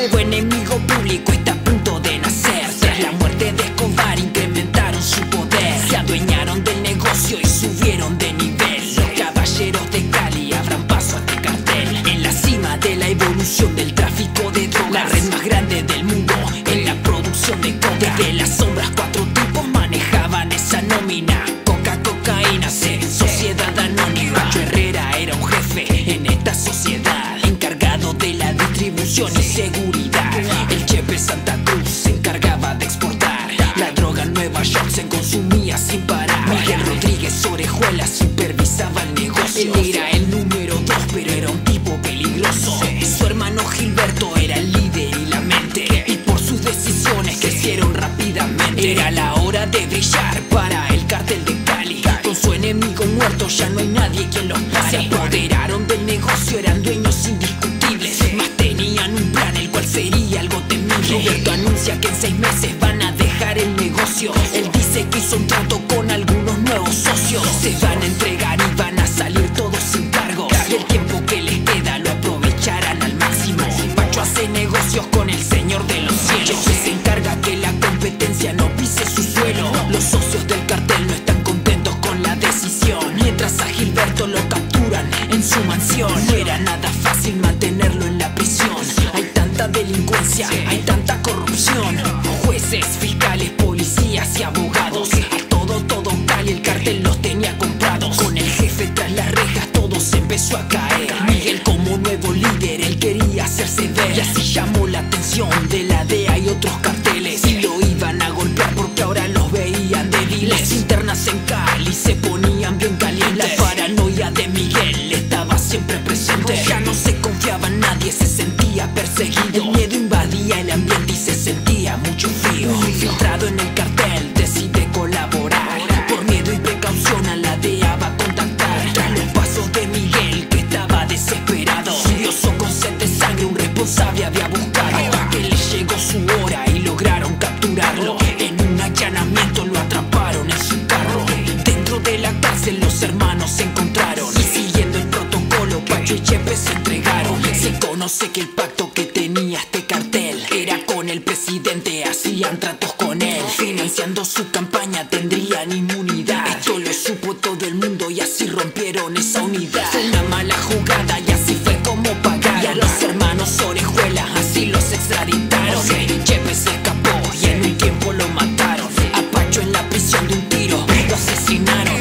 nuevo enemigo público está a punto de nacer. Tras la muerte de Escobar incrementaron su poder, se adueñaron del negocio y subieron de nivel. Los caballeros de Cali abran paso a este cartel. En la cima de la evolución del tráfico de drogas, la red más grande del mundo en la producción de coca. Desde las sombras 4 tipos manejaban esa nómina: coca, cocaína, C, sociedad anónima. Pacho Herrera era un jefe en esta sociedad, encargado de la distribución y seguridad. El Chepe Santa Cruz se encargaba de exportar la droga en Nueva York, se consumía sin parar. Miguel Rodríguez Orejuela supervisaba el negocio. Él era el número 2, pero era un tipo peligroso. Su hermano Gilberto era el líder y la mente, y por sus decisiones crecieron rápidamente. Era la hora de brillar para el cartel de Cali. Con su enemigo muerto ya no hay nadie quien los pare. Se apoderaron del negocio, eran dueños indiscutibles, mas tenían un plan el cual sería algo temible. Roberto anuncia que en 6 meses van a dejar el negocio. Él dice que hizo un trato con algunos nuevos socios. Se van a entregar y van a salir todos sin cargos, y el tiempo que les queda lo aprovecharán al máximo. Pacho hace negocios con el señor de los cielos, se encarga que la competencia no pise su suelo. Los socios del cartel no están contentos con la decisión, mientras a Gilberto lo capturan en su mansión. No era nada fácil mantenerlo en la prisión. Hay tanta delincuencia, hay tanta corrupción. Jueces, fiscales, policías y abogados, a todo Cali el cartel los tenía comprados. Con el jefe tras las rejas todo se empezó a caer. Miguel como nuevo líder, él quería hacerse ver, y así llamó la atención de la DEA y otros carteles, y lo iban a golpear porque ahora los veían débiles. Las internas en Cali se ponían bien calientes. La paranoia de Miguel estaba siempre presente. Ya no se confiaba en nadie, se sentía perseguido. El miedo invadía el ambiente y se sentía mucho frío. Infiltrado en el cartel decide colaborar. Por miedo y precaución a la DEA va a contactar. Tras los pasos de Miguel, que estaba desesperado, furioso con sed de sangre, un responsable había buscado. Hasta que le llegó su hora y lograron capturarlo. En un allanamiento lo atraparon en su carro. Dentro de la cárcel los hermanos se encontraron, y siguiendo el protocolo Pacho y Chepe se entregaron. Se conoce que el pacto que tenía este cartel era con el presidente, hacían tratos con él. Financiando su campaña tendrían inmunidad. Esto lo supo todo el mundo y así rompieron esa unidad. Fue una mala jugada y así fue como pagaron. Y a los hermanos Orejuela así los extraditaron. Chepe se escapó y en un tiempo lo mataron. A Pacho en la prisión de un tiro lo asesinaron.